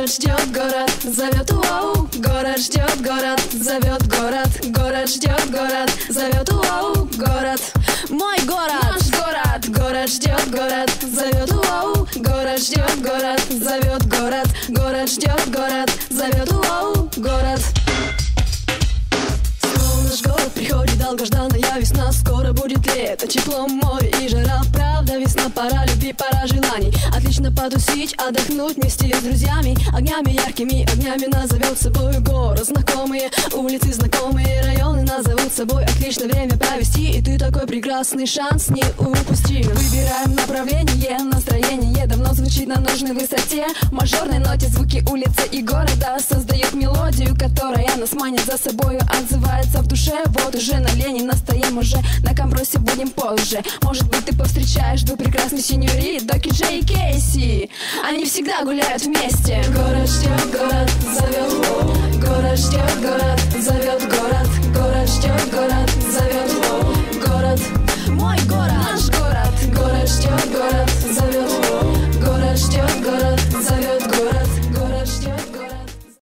Город ждет, город зовет, уоу. Город ждет, город зовет, город. Город ждет, город зовет, уоу. Город, мой город, наш город. Город ждет, город зовет, уоу. Город ждет, город зовет, город. Город ждет, город зовет, уоу. Город. Наш город приходит долгожданная весна. Скоро будет лето, тепло, море и жара. Правда, весна, пора любви, пора желаний. Отлично потусить, отдохнуть вместе с друзьями. Огнями, яркими огнями назовет собой город. Знакомые улицы, знакомые районы назовут собой. Отлично время провести, и ты такой прекрасный шанс не упусти. Выбираем направление, настроение давно звучит на нужной высоте. В мажорной ноте звуки улицы и города создают мелодию, которая нас манит за собою, отзывается в душе. Вот уже на лени настоим, уже на компросе будем позже. Может быть, ты повстречаешь двух прекрасных сеньорит, Доки Джей и Кейси. Они всегда гуляют вместе. Город ждет, город зовет, город ждет, город зовет, город. Город ждет, город зовет, город, мой город, наш город. Город ждет, город